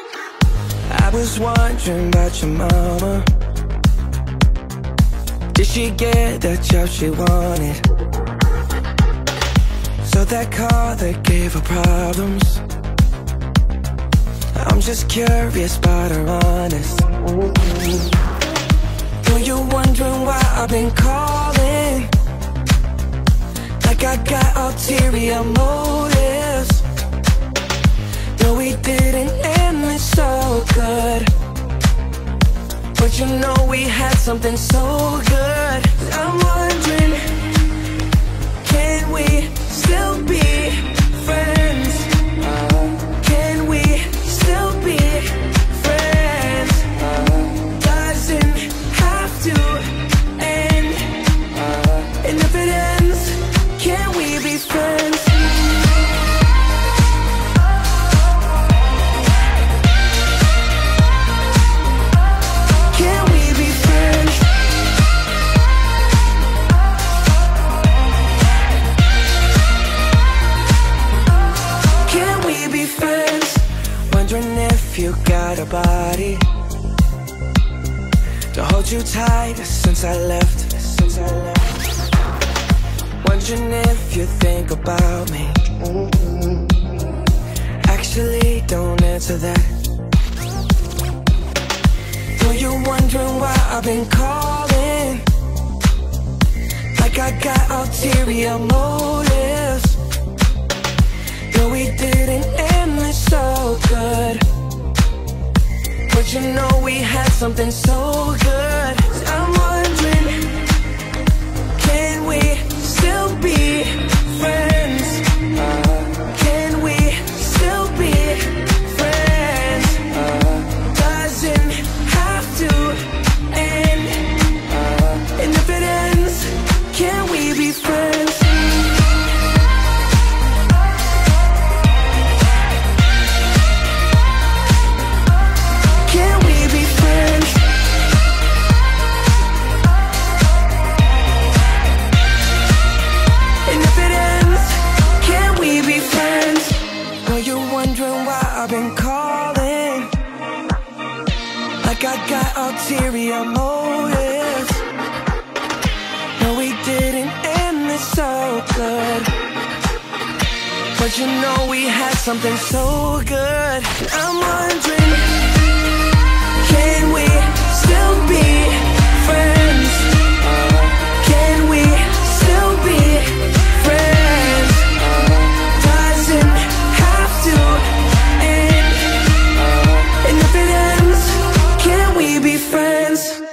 I was wondering about your mama. Did she get the job she wanted? So that car that gave her problems. I'm just curious about her honest. Know you're wondering why I've been calling, like I got ulterior motives. No, we didn't end it so good, but you know we had something so good. I'm wondering, can we still be friends? Can we still be friends? Doesn't have to end. And if it ends, can we be friends? Can we be friends? Can we be friends? Wondering if you got a body to hold you tight since I left. Wondering if you think about me. Actually, don't answer that. Know you're wondering why I've been calling, like I got ulterior motives. No, we didn't end it so good, but you know we had something so good. I'm wondering, can we still be friends? Can we still be friends? Doesn't have to end. And if it ends, can we be friends? Can we be friends? And if it ends, can we be friends? Know you're wondering why I've been calling, like I got ulterior motives. No, we didn't end this so good, but you know we had something so good. I'm wondering, can we still be friends? Can we still be friends? Doesn't have to end. And if it ends, can we be friends?